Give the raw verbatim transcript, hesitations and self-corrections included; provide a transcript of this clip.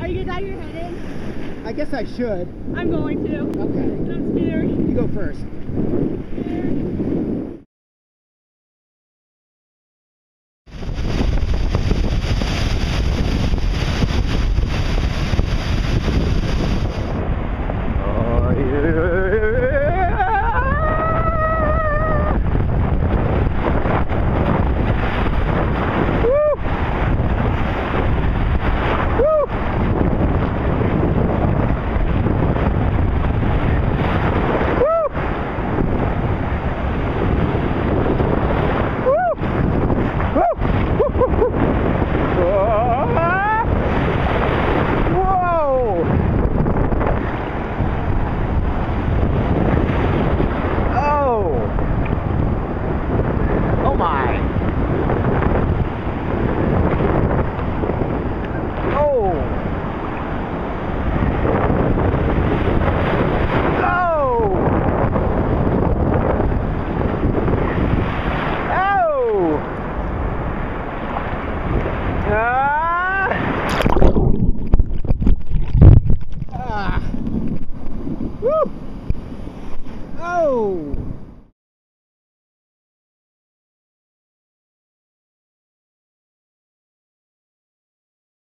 Are you gonna dive your head in? I guess I should. I'm going to. Okay. I'm scared. You go first. Scared. Oh!